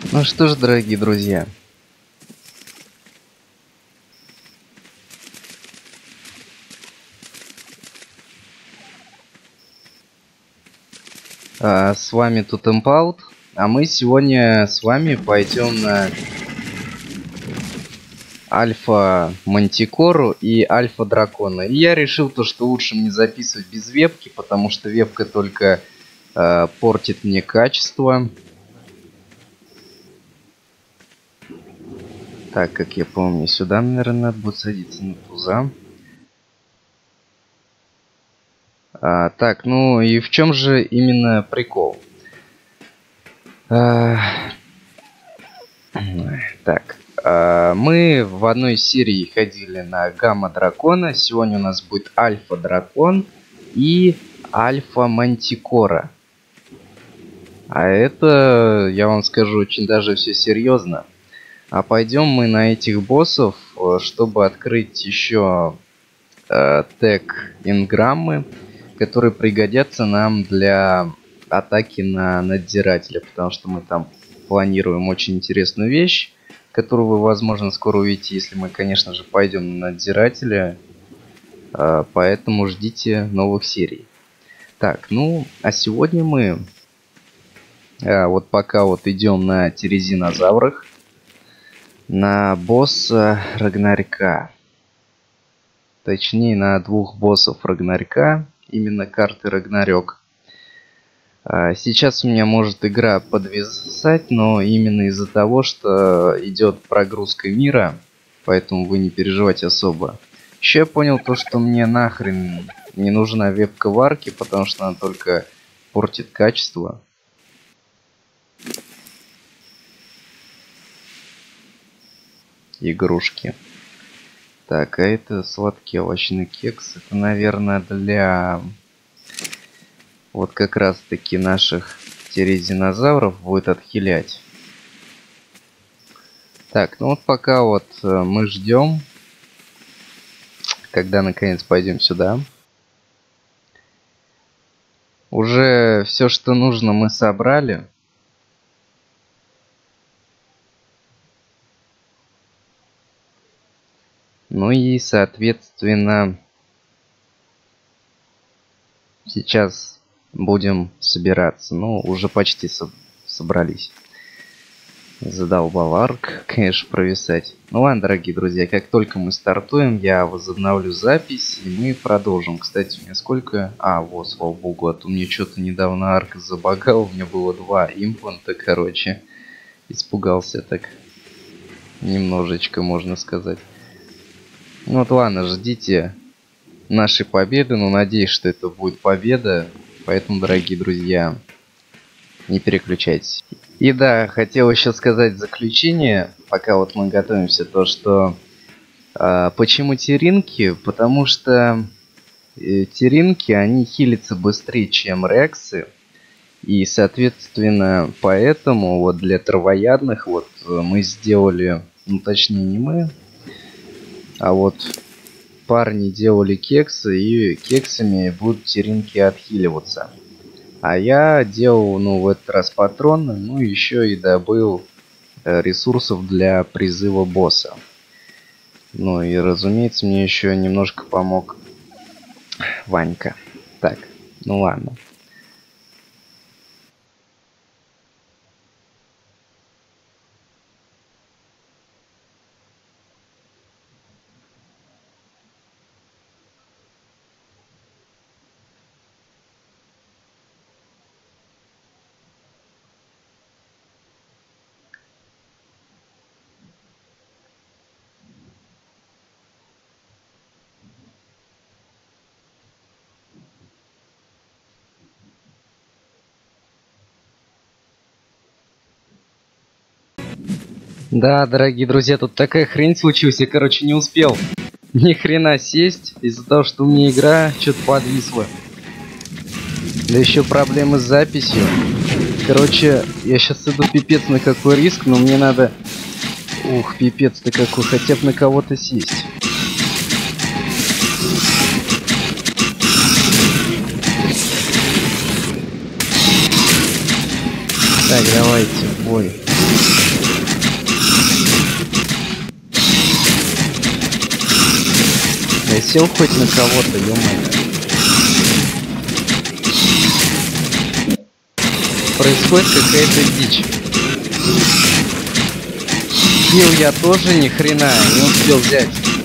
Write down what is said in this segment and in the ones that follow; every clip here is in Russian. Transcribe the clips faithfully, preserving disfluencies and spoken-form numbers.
Ну что ж, дорогие друзья, а, с вами тут Импаут, а мы сегодня с вами пойдем на Альфа Мантикору и Альфа Дракона. И я решил то, что лучше мне записывать без вебки, потому что вебка только э, портит мне качество. Так, как я помню, сюда, наверное, надо будет садиться на туза. А, так, ну и в чем же именно прикол? А, так, а, мы в одной серии ходили на Гамма Дракона. Сегодня у нас будет Альфа Дракон и Альфа Мантикора. А это, я вам скажу, очень даже все серьезно. А пойдем мы на этих боссов, чтобы открыть еще э, тег инграммы, которые пригодятся нам для атаки на надзирателя, потому что мы там планируем очень интересную вещь, которую вы, возможно, скоро увидите, если мы, конечно же, пойдем на надзирателя. Э, поэтому ждите новых серий. Так, ну, а сегодня мы э, вот пока вот идем на терезинозаврах, на босса Рагнарёка. Точнее, на двух боссов Рагнарёка. Именно карты Рагнарёк. А, сейчас у меня может игра подвисать, но именно из-за того, что идет прогрузка мира. Поэтому вы не переживайте особо. Еще я понял то, что мне нахрен не нужна вебка в арке, потому что она только портит качество. Игрушки. Так, а это сладкий овощный кекс. Это, наверное, для вот как раз таки наших терезинозавров будет отхилять. Так, ну вот пока вот мы ждем, когда наконец пойдем сюда. Уже все, что нужно, мы собрали. Ну и, соответственно, сейчас будем собираться. Ну, уже почти со собрались. Задолбал арк, конечно, провисать. Ну ладно, дорогие друзья, как только мы стартуем, я возобновлю запись, и мы продолжим. Кстати, у меня сколько... А, вот, слава богу, а то мне что-то недавно арк забагал, у меня было два импланта, короче. Испугался так немножечко, можно сказать. Ну вот ладно, ждите нашей победы, но надеюсь, что это будет победа. Поэтому, дорогие друзья, не переключайтесь. И да, хотел еще сказать в заключение, пока вот мы готовимся, то что э, почему теринки? Потому что э, теринки, они хилятся быстрее, чем рексы. И, соответственно, поэтому вот для травоядных вот мы сделали, ну точнее не мы, а вот парни делали кексы, и кексами будут теринки отхиливаться. А я делал, ну, в этот раз патроны, ну, еще и добыл э, ресурсов для призыва босса. Ну, и, разумеется, мне еще немножко помог Ванька. Так, ну ладно. Да, дорогие друзья, тут такая хрень случилась, я, короче, не успел ни хрена сесть из-за того, что у меня игра что-то подвисла. Да еще проблемы с записью. Короче, я сейчас иду пипец на какой риск, но мне надо... Ух, пипец-то какой, хотя бы на кого-то сесть. Так, давайте в бой. сел хоть на кого-то, ё-моё. Происходит какая-то дичь. Хил я тоже ни хрена не успел взять.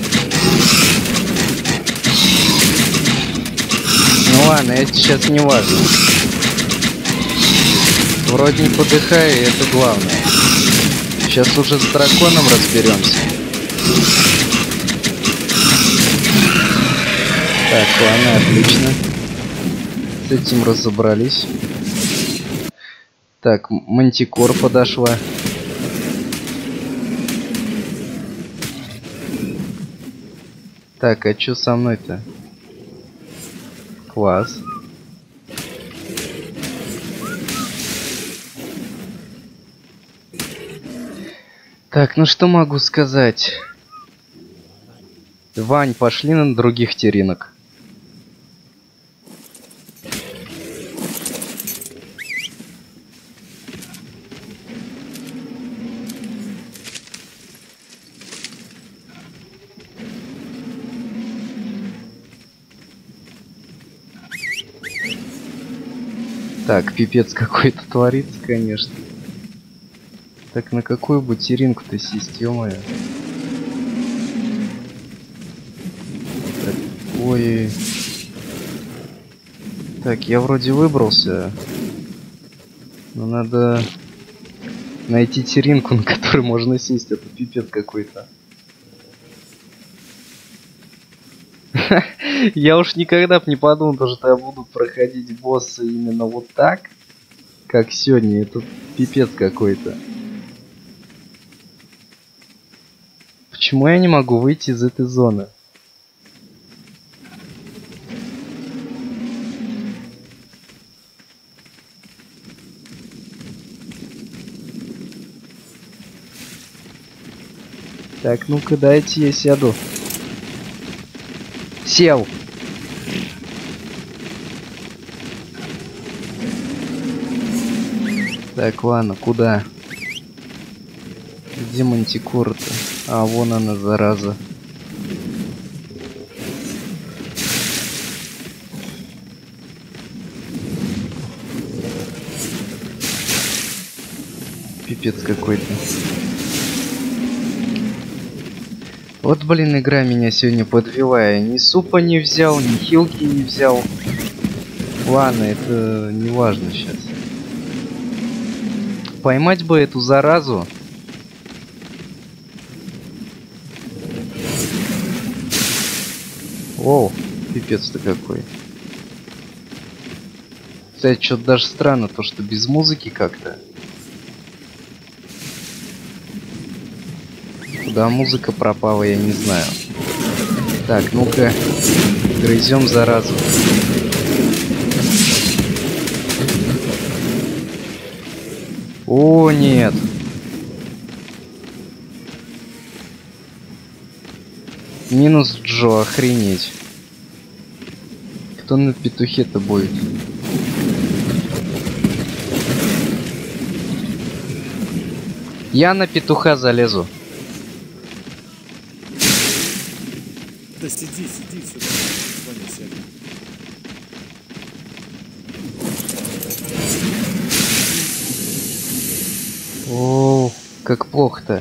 Ну ладно, это сейчас не важно. Вроде не подыхаю, и это главное. Сейчас уже с драконом разберемся. Так, ладно, отлично. С этим разобрались. Так, Мантикор подошла. Так, а чё со мной-то? Класс. Так, ну что могу сказать? Вань, пошли на других теринок. Так, пипец какой-то творится, конечно. Так, на какую бы теринку-то сесть, ё-моё? Так, ой. Так, я вроде выбрался. Но надо найти теринку, на которой можно сесть. Это пипец какой-то. Я уж никогда б не подумал, что я буду проходить босса именно вот так, как сегодня. Это пипец какой-то. Почему я не могу выйти из этой зоны? Так, ну-ка дайте я сяду. Сел. Так, ладно, куда? Где Мантикора-то? А, вон она, зараза. Пипец какой-то. Вот, блин, игра меня сегодня подвела. Я ни супа не взял, ни хилки не взял. Ладно, это не важно сейчас. Поймать бы эту заразу. Оу, пипец-то какой. Кстати, что-то даже странно, то что без музыки как-то. Куда музыка пропала, я не знаю. Так, ну-ка, грызем заразу. О, нет. Минус Джо, охренеть. Кто на петухе-то будет? Я на петуха залезу. Да сиди, сиди сюда. Ваня, сядь. О, как плохо-то.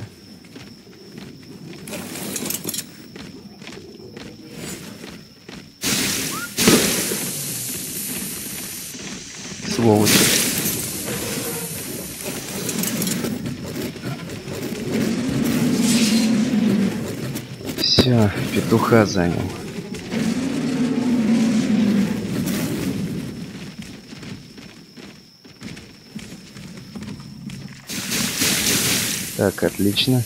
Сволочь. Все, петуха занял. Так, отлично.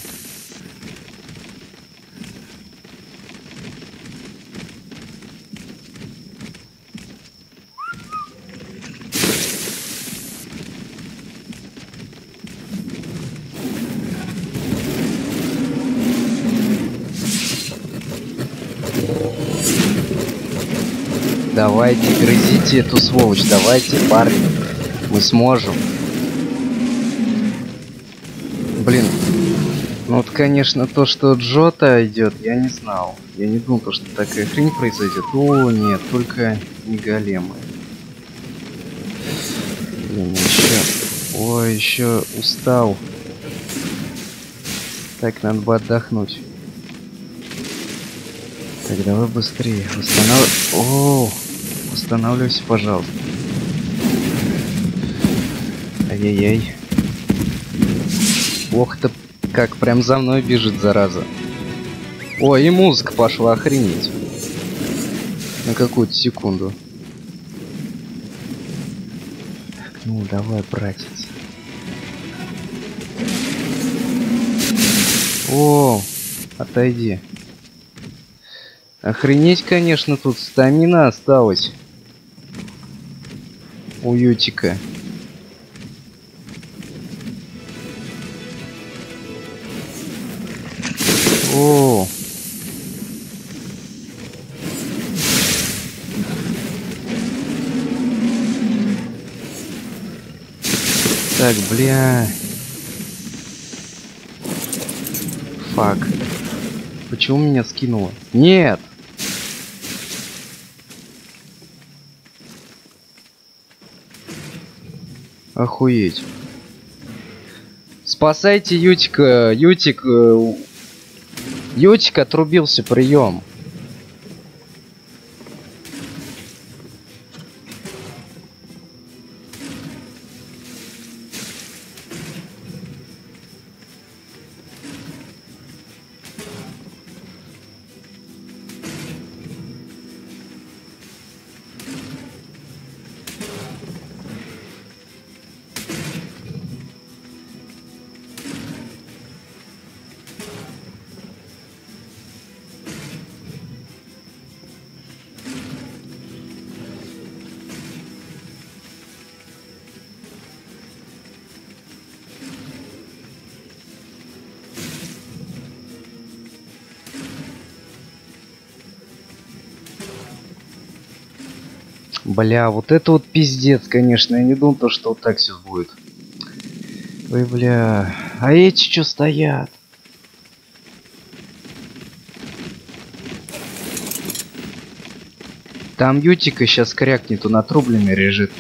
Давайте, грызите эту сволочь, давайте, парни. Мы сможем. Блин, Ну вот, конечно, то, что Джота идет, я не знал. Я не думал, то, что такая хрень произойдет. О, нет, только не големы. Блин, еще. Ой, еще устал. Так, надо бы отдохнуть. Так, давай быстрее. Восстанов... О, восстанавливайся, пожалуйста. Ай-яй-яй. Ох-то, как прям за мной бежит, зараза. Ой, и музыка пошла, охренеть. На какую-то секунду. Ну, давай, братец. О, отойди. Охренеть, конечно, тут стамина осталась. У Ютика. О. Так, бля. Фак. Почему меня скинуло? Нет! Охуеть. Спасайте Ютика. Ютик... Ютик отрубился, прием. Бля, вот это вот пиздец, конечно. Я не думал, то, что вот так все будет. Ой, бля. А эти что стоят? Там Ютика сейчас крякнет, он отрубленный лежит.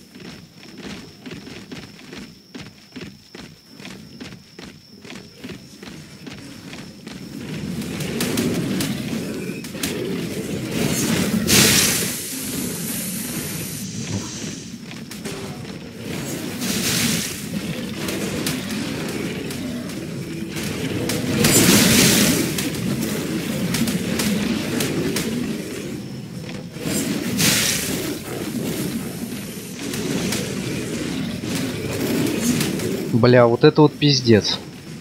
Бля, вот это вот пиздец.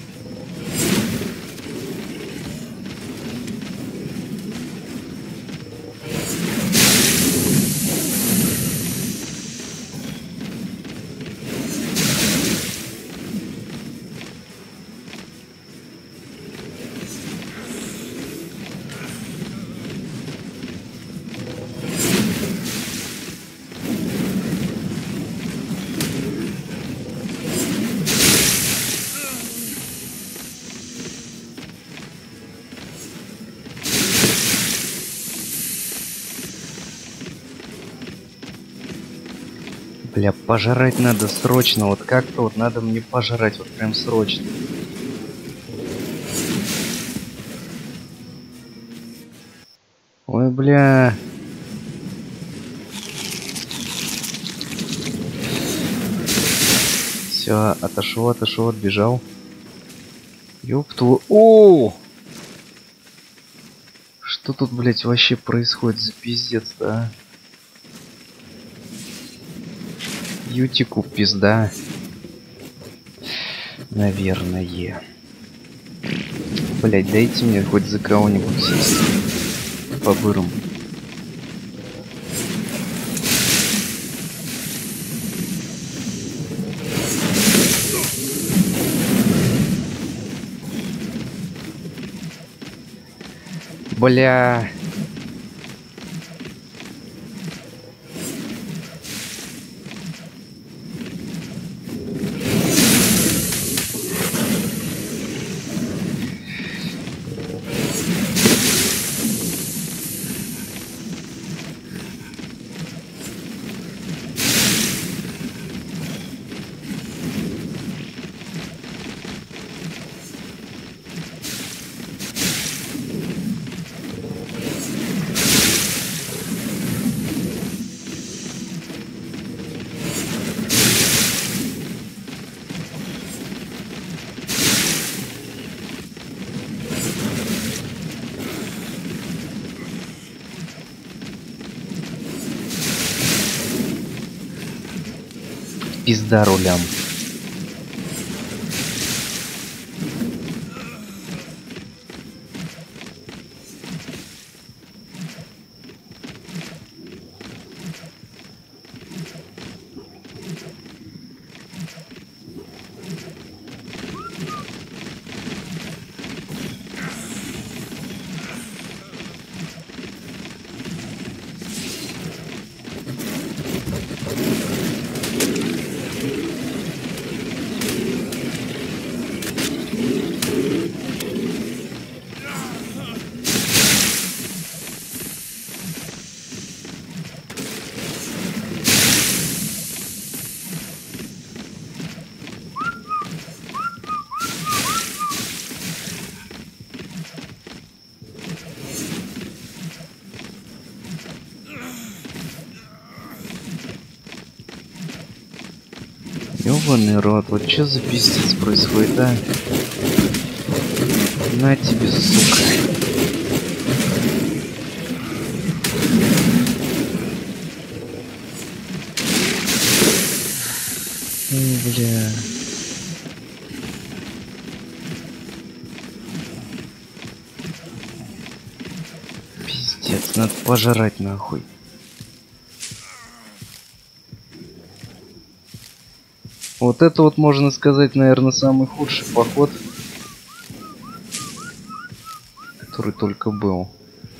Бля, пожрать надо срочно. Вот как-то вот надо мне пожрать. Вот прям срочно. Ой, бля. Все, отошел, отошел, отбежал. Ёб твою... О! Что тут, блять, вообще происходит за пиздец-то, а? Ютику пизда. Наверное. Блять, дайте мне хоть за кого-нибудь сесть. По-бырому. Бля. пизда рулям. Ёбаный рот, вот чё за пиздец происходит, а? На тебе, сука. Ой, бля. Пиздец, надо пожрать нахуй. Вот это вот, можно сказать, наверное, самый худший поход, который только был.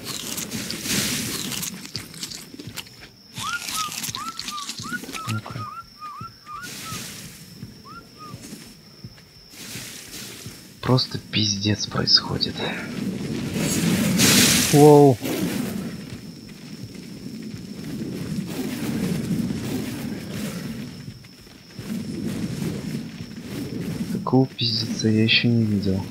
Ну-ка. Просто пиздец происходит. Воу. Такого пиздеца я еще не видел.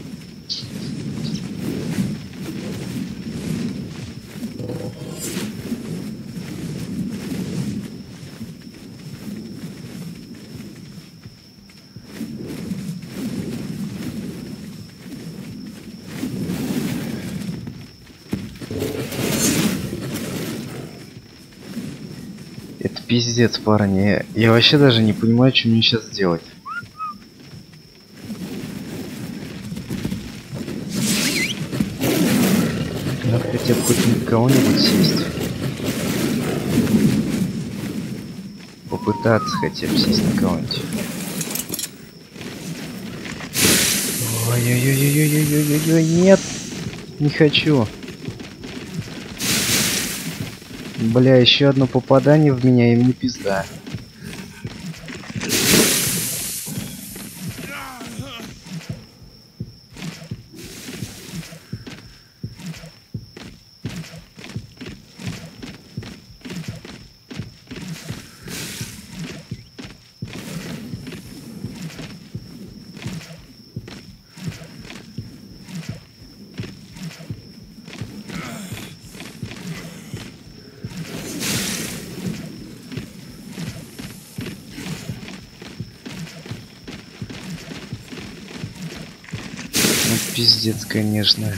Это пиздец, парни. Я, я вообще даже не понимаю, что мне сейчас делать. Надо хотя бы хоть на кого-нибудь сесть. Попытаться хотя бы сесть на кого-нибудь. Ой-ой-ой-ой-ой-ой-ой-ой, нет! Не хочу. Бля, еще одно попадание в меня, и мне пизда. Пиздец, конечно.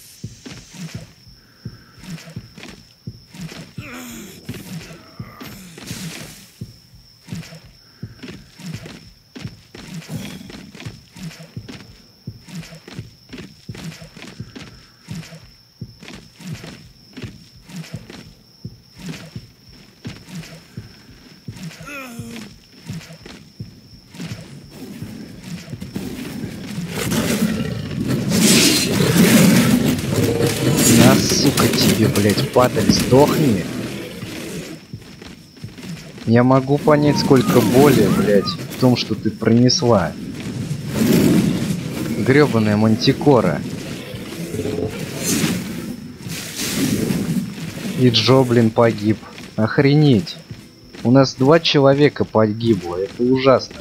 На, сука, тебе, блять, падаль, сдохни. Я могу понять, сколько боли, блять, в том, что ты пронесла. Грёбаная мантикора. И Джо, блин, погиб. Охренеть. У нас два человека погибло, это ужасно.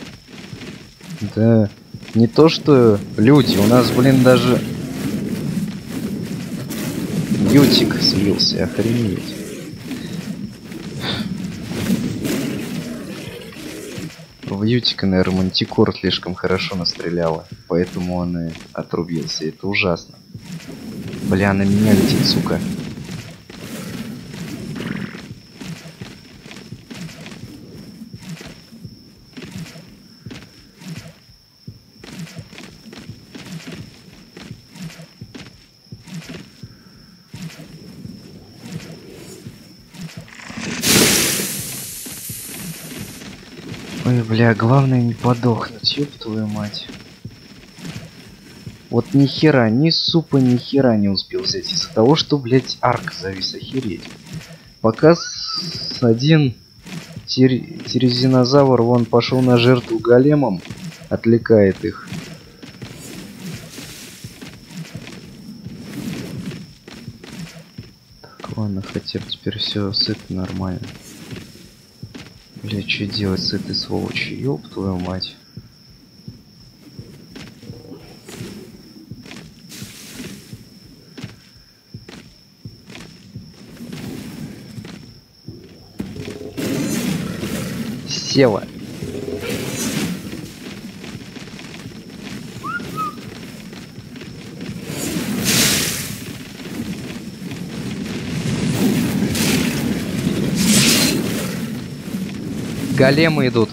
Да, не то что люди, у нас, блин, даже... Ютик слился, охренеть. В Ютика, наверное, мантикор слишком хорошо настреляла, поэтому он и отрубился. Это ужасно. Бля, на меня летит, сука. Ой, бля, главное не подохнуть, ёб твою мать. Вот ни хера, ни супа, ни хера не успел взять из-за того, что, блядь, арк завис, охереть. Пока с один тир... тирезинозавр вон пошел на жертву големом, отвлекает их. Так, ладно, хотя бы теперь все сыто нормально. Бля, что делать с этой сволочью, ёб твою мать. Села. Големы идут.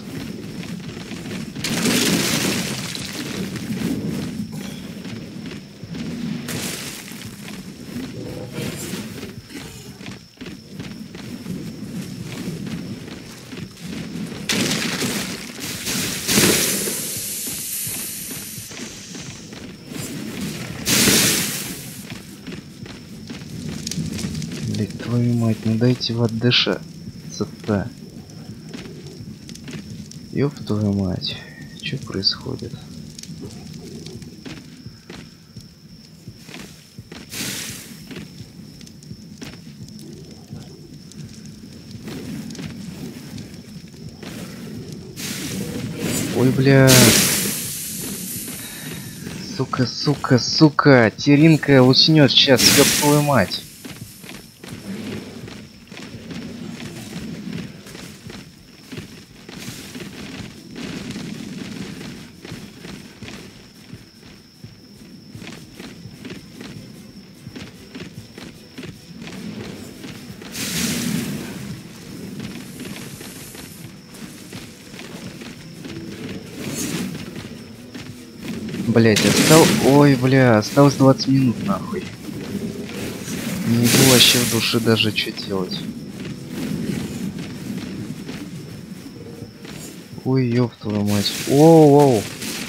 Блять, твою мать, ну дайте в отдыша. Цета. Ёб твою мать. Что происходит? Ой, бля. Сука, сука, сука. Теринка уснет сейчас, ёб твою мать. Блять, остал... Ой, бля, осталось двадцать минут, нахуй. Не было вообще в душе даже что делать. Ой, ёб твою мать. Оу-оу.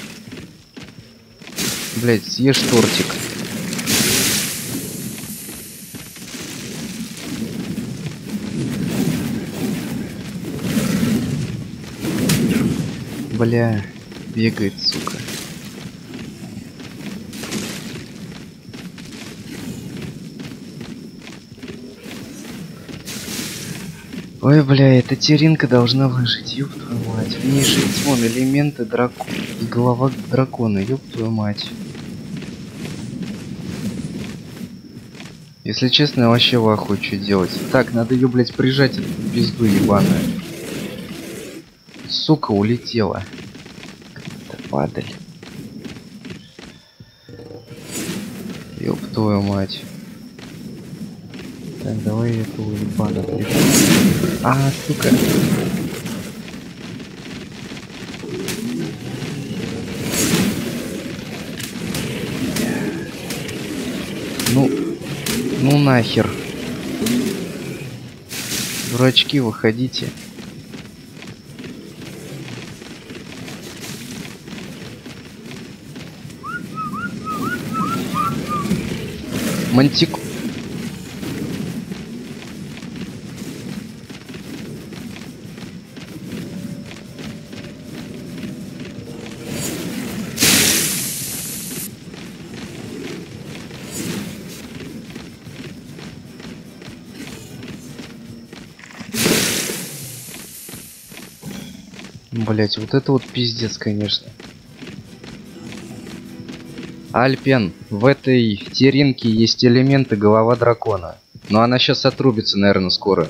Блять, съешь тортик. Бля, бегает, сука. Ой, бля, эта теринка должна выжить, ёб твою мать. В ней же вон элементы дракона и голова дракона, ёб твою мать. Если честно, я вообще в ахуе, что делать. Так, надо ее, блядь, прижать, эту пизду ебаную. Сука, улетела. Это падаль. Ёб твою мать. Так, давай эту ебану прижать. А, сука. Ну, ну нахер. Дурачки, выходите. Мантик. Блять, вот это вот пиздец, конечно. Альпен, в этой теринке есть элементы голова дракона. Но она сейчас отрубится, наверное, скоро.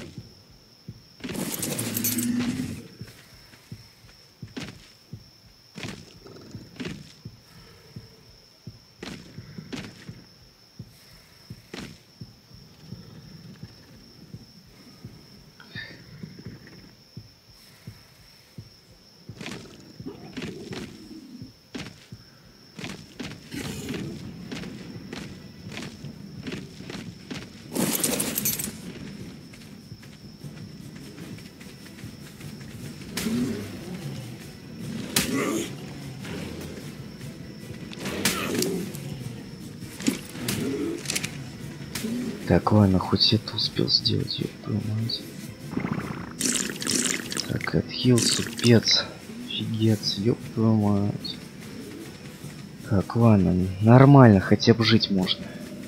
Так, ладно, хоть это успел сделать, ёб твою мать. Так, отхился, пец. Офигец, ёб твою мать. Так, ладно, нормально, хотя бы жить можно.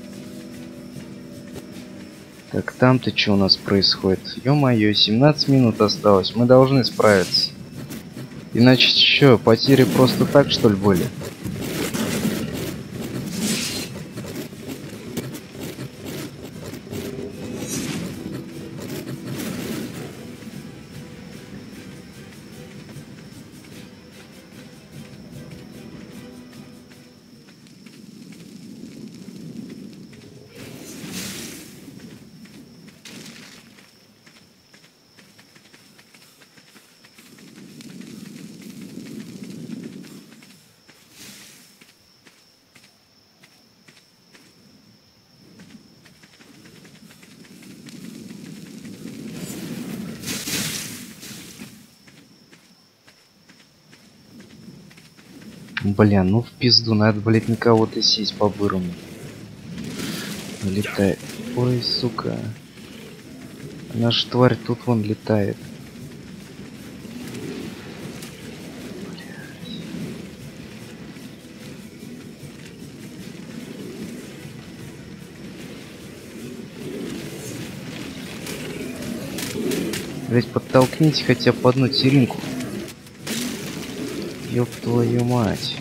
Так, там-то что у нас происходит? Ё-моё, семнадцать минут осталось, мы должны справиться. Иначе что, потери просто так, что ли, были? Бля, ну в пизду, надо, блять, на кого-то сесть по-бырому. Летает. Ой, сука. Наша тварь тут вон летает. Блять, подтолкните хотя бы одну теринку. Ёб твою мать.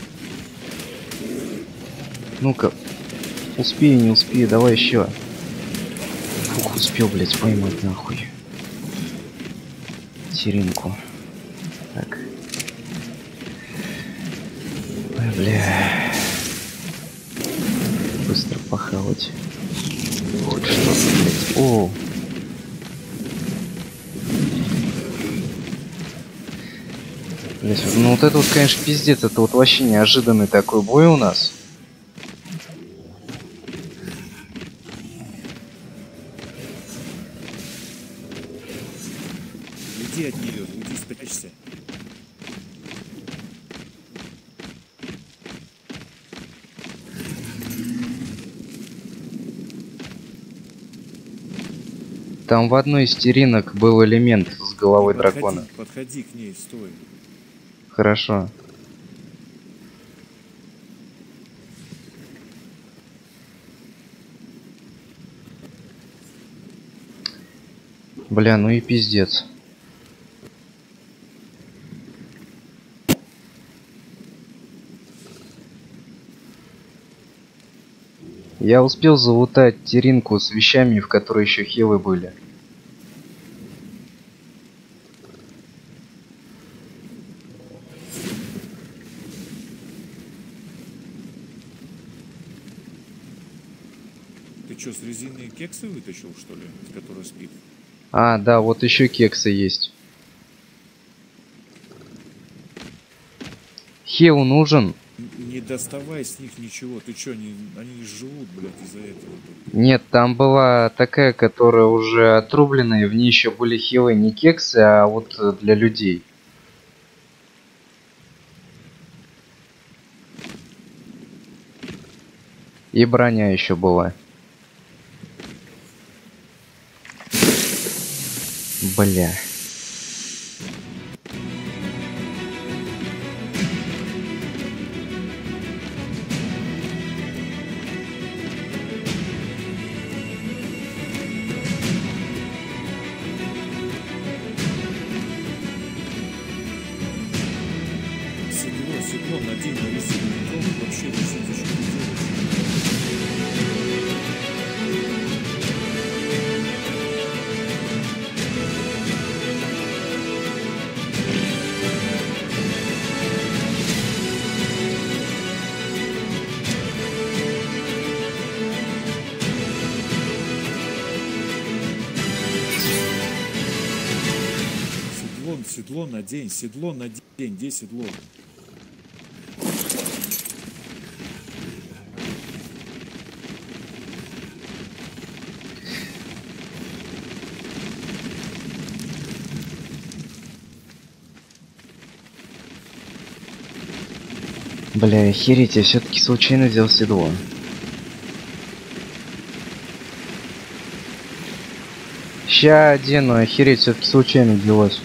Ну-ка. Успею, не успею, давай еще. Фух, успел, блять, поймать нахуй. Теринку. Так. Ой, бля. Быстро похавать. Хоть что-то, блять. О! Блять, ну вот это вот, конечно, пиздец. Это вот вообще неожиданный такой бой у нас. Уйди от нее, уйди, спрячься. Там в одной из теринок был элемент с головой Не подходи, дракона. Подходи к ней, стой. Хорошо. Бля, ну и пиздец. Я успел залутать теринку с вещами, в которой еще хилы были. Ты что, с резины кексы вытащил, что ли, с которой спит? А, да, вот еще кексы есть. Хил нужен? Не доставай с них ничего. Ты что, они, они живут, блядь, из-за этого. Нет, там была такая, которая уже отрубленная, в ней еще были хилы не кексы, а вот для людей. И броня еще была. Бля. Седло, седло, надень на резину, не трогай, вообще резину зачем ты делаешь? Седло, седло надень, седло надень, где седло? Бля, охереть, я все-таки случайно взял седло. Ща одену, охереть, все-таки случайно взялось.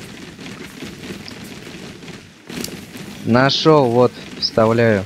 Нашел, вот, вставляю.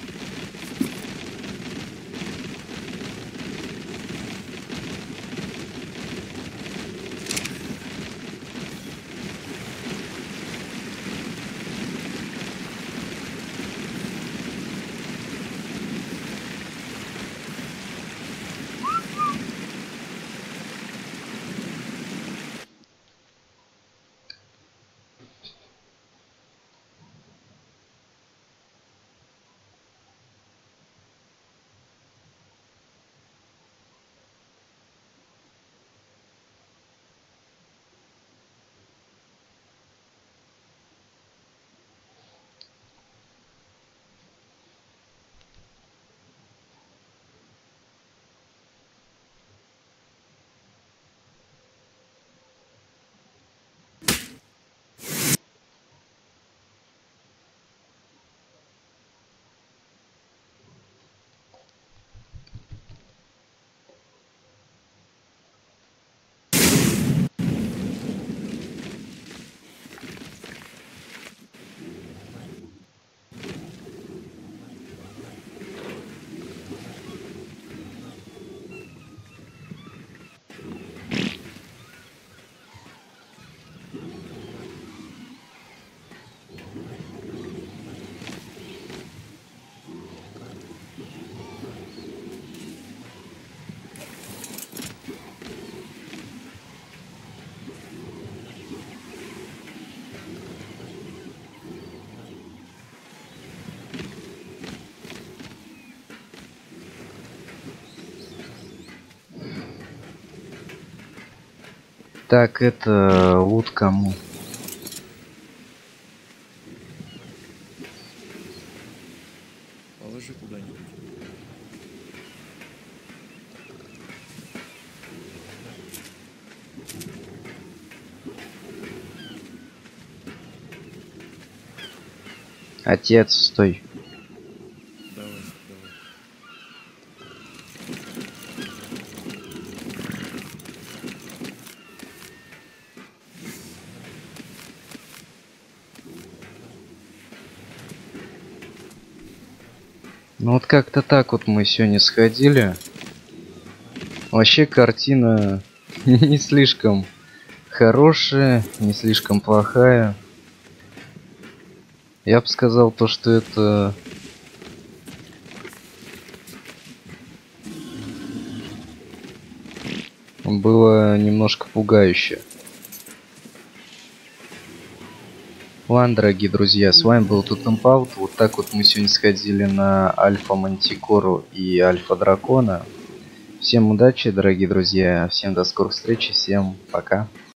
Так, это лут кому? Положи куда-нибудь. Отец, стой. Давай, давай. Ну вот как-то так вот мы сегодня сходили. Вообще картина не слишком хорошая, не слишком плохая. Я бы сказал то, что это было немножко пугающе. Ладно, дорогие друзья, с вами был Тутемпаут. Вот так вот мы сегодня сходили на Альфа Мантикору и Альфа Дракона. Всем удачи, дорогие друзья, всем до скорых встреч, всем пока.